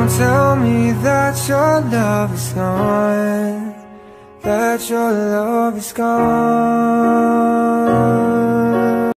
Don't tell me that your love is gone, that your love is gone.